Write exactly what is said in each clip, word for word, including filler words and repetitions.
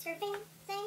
surfing thing?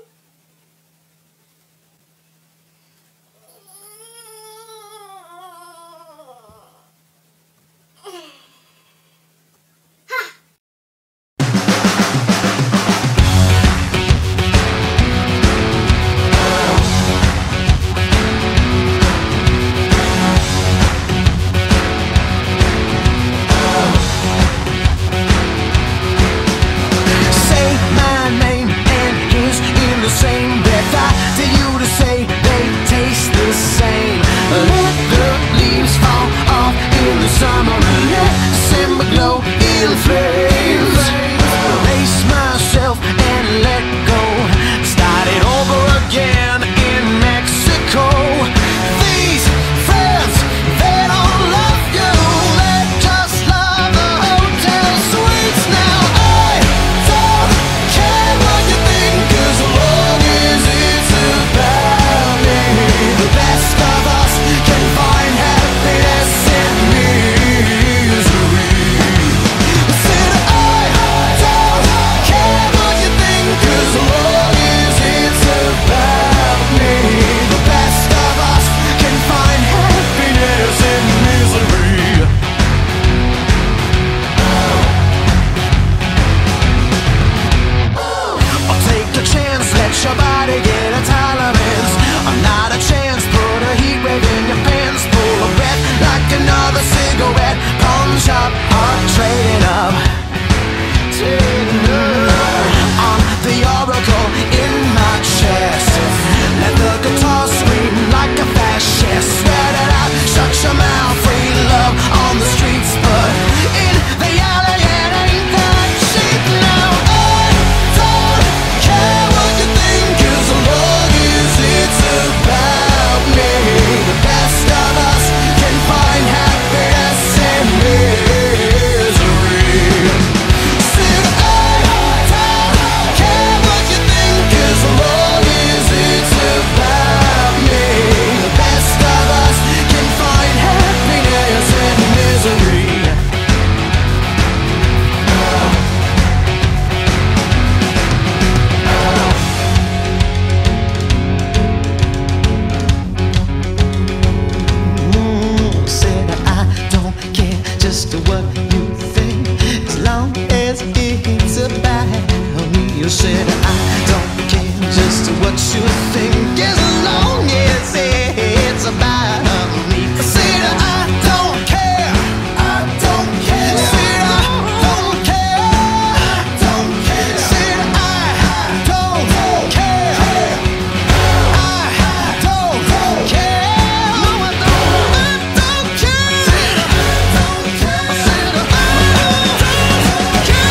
You said I don't care just what you think, as long as it's about me. I said I don't care, I don't care. Said I don't care, I don't care. Said I don't care, I don't care. No, I don't, I don't care. Said I don't care, said I don't care.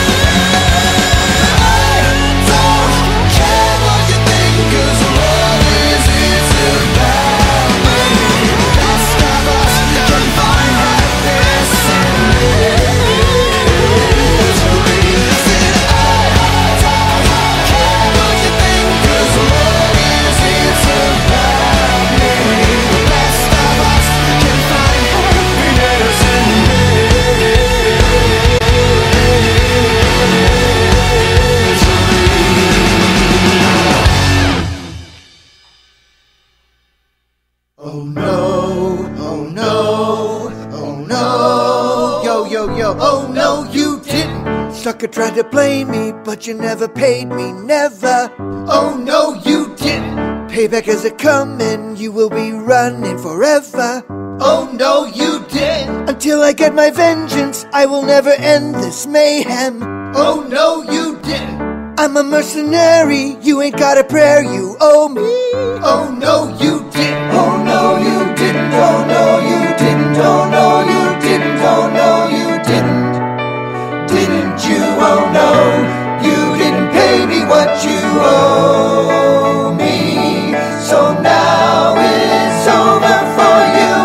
Oh no, oh no, oh no. Yo, yo, yo, oh no, you didn't. Sucker tried to blame me, but you never paid me, never. Oh no, you didn't. Payback is a coming, you will be running forever. Oh no, you didn't. Until I get my vengeance, I will never end this mayhem. Oh no, you didn't. I'm a mercenary, you ain't got a prayer you owe me. Oh no, you didn't. Oh no, you didn't. Oh no, you didn't. Oh no, you didn't. Oh no, you didn't. Didn't you? Oh no, you didn't pay me what you owe me. So now it's over for you.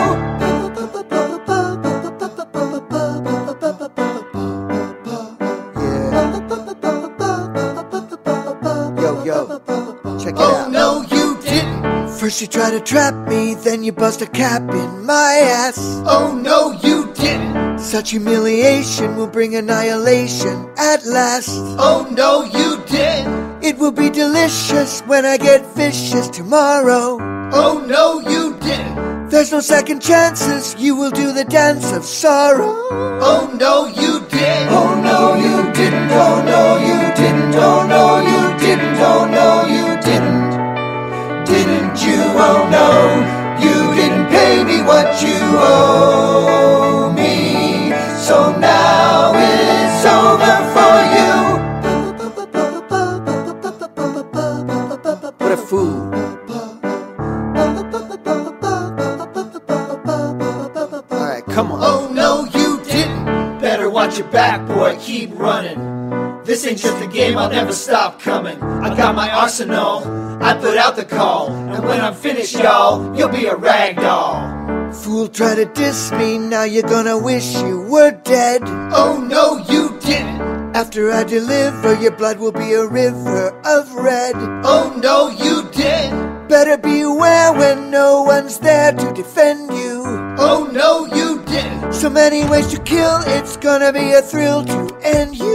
Yo, yo, check it out. Oh no, you didn't. First you try to trap me, then you bust a cap in my ass. Oh no, you didn't. Such humiliation will bring annihilation at last. Oh no, you didn't. It will be delicious when I get vicious tomorrow. Oh no, you didn't. There's no second chances, you will do the dance of sorrow. Oh no, you didn't. Oh no, you didn't. Oh no, you didn't. Oh no, you didn't. Oh no, you didn't. Didn't you? Oh no, you didn't pay me what you owe me. So now it's over for you. What a fool. Alright, come on. Oh no, you didn't. Better watch your back, boy, keep running. This ain't just a game, I'll never stop coming. I got my arsenal, I put out the call. And when I'm finished, y'all, you'll be a rag doll. Fool, try to diss me, now you're gonna wish you were dead. Oh no, you didn't. After I deliver, your blood will be a river of red. Oh no, you didn't. Better beware when no one's there to defend you. Oh no, you didn't. So many ways to kill, it's gonna be a thrill to end you.